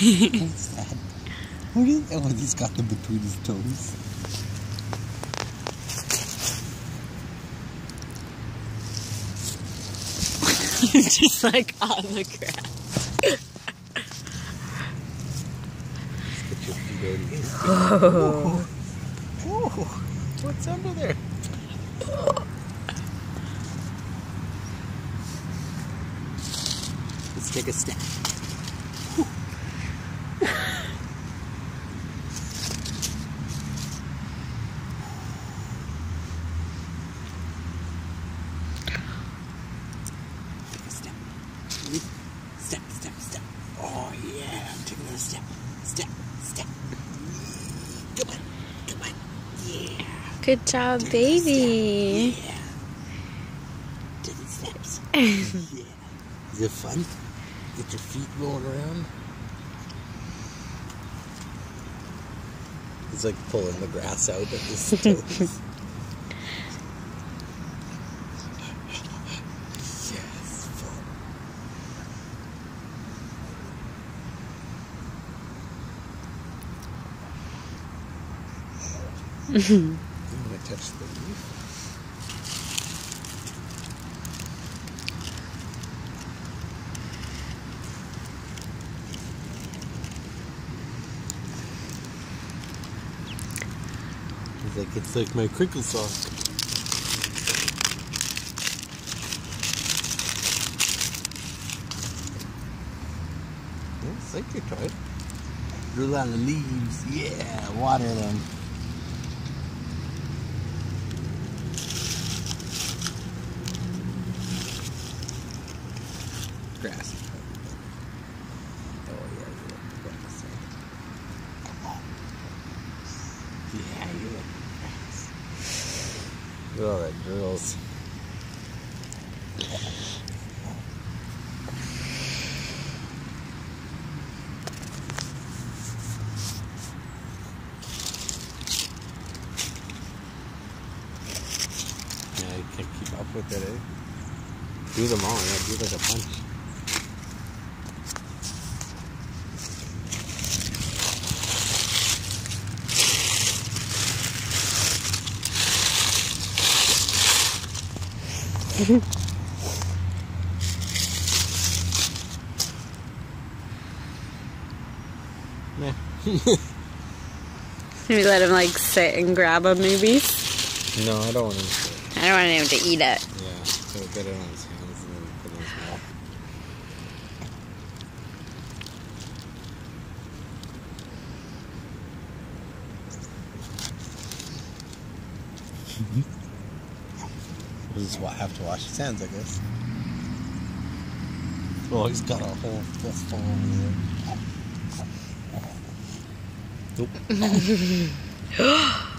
What's that? What is that? Oh, he's got them between his toes. He's just like on the ground. Get your feet out again. Oh. Whoa. What's under there? Let's take a step. Step, step, step. Oh yeah, take another step. Step, step. Come on, come on. Yeah. Good job, Take baby. Yeah. Take the steps. Yeah. Is it fun? Get your feet rolling around. It's like pulling the grass out of his toes. Yes, fun. I'm gonna touch the leaf. It's like my crinkle sock. Oh, it's like your toy. Drool on the leaves. Yeah, water them. Grass. Oh yeah, you look grass. Yeah, you look grass. Look at all that girls. Yeah, you can't keep up with it, eh? Do them all, yeah, do like a bunch. Yeah. Maybe let him like sit and grab them, maybe. No, I don't want him to. I don't want him to eat it. Yeah, he'll get it on his hands and then put it in his mouth. We'll just have to wash his hands, I guess. Oh, he's got a whole fistful over there. Nope.